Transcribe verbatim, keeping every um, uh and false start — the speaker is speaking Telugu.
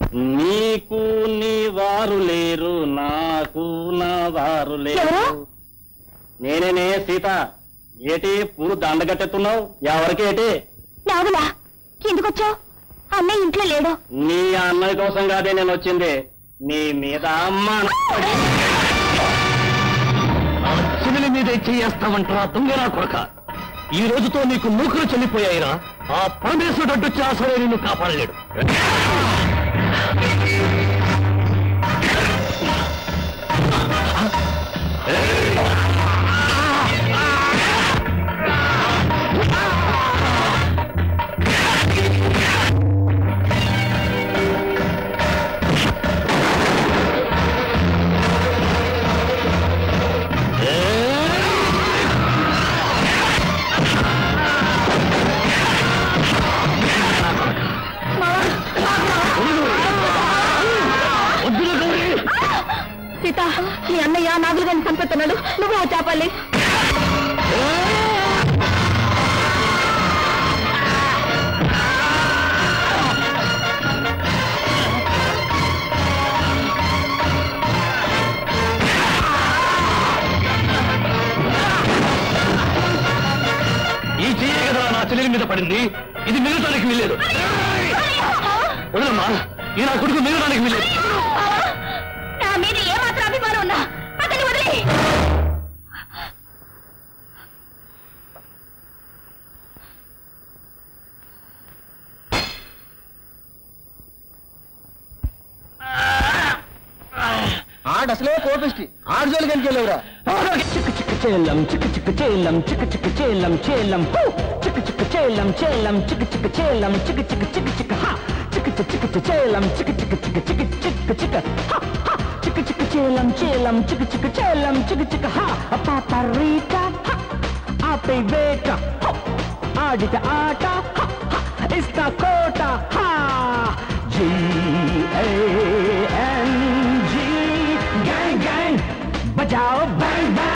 నీకు నీ వారు లేరు, నాకు నా వారు లేరు. నేనేనే సీత. ఏటి పూలు దండగట్టెత్తున్నావు? ఎవరికి ఏటి? నాగులా ఎందుకొచ్చావు? అన్నయ్య ఇంట్లో లేడు. నీ అన్నయ్య కోసం కాదే నేను వచ్చింది, నీ మీద అమ్మ చెల్లెలి మీద చేస్తామంటారా దొంగరా కొడక? ఈ రోజుతో నీకు నూకలు చెల్లిపోయాయిరా. ఆ పరమేశ్వరుడు అడ్డొచ్చి ఆ సరే నిన్ను కాపాడలేడు. సీత, నీ అన్నయ్య నాగులు గారిని చంపుతున్నాడు, నువ్వు ఆ చేపాలి. ఈ చెయ్యే కదా నా చెల్లెలి మీద పడింది. ఇది మిగతానికి వీల్లేదు. వదలమ్మా, ఈ నా కొడుకు మిగతానికి వీల్లేదు. నా మీద ఏమాత్రం అభిమానం ఉన్నా అతన్ని వదిలే. ఆడసలే కోపిష్టి, ఆడు జోలికి వెళ్ళేవరా? చిక్కు చిక్కు చేలం చిక్కు చిక్కు చేలం చిక్కు చిక్కు చేలం చేలం చిక్కు చిక్కు చేలం చేలం చిక్కు చిక్కు చేలం చిక్కు చిక్కు చిక్కు చిక్కు హా చిక్కు చిక్కు చేలం చిక్కు చిక్కు చిక్కు చిక్కు చిక్కు చిక్కు హా హా చిక్కు చిక్కు చేలం చేలం చిక్కు చిక్కు చేలం చిక్కు చిక్కు హా పాపరీట హా ఆపే వేట ఆడిట ఆట హా ఇస్తా కోట హా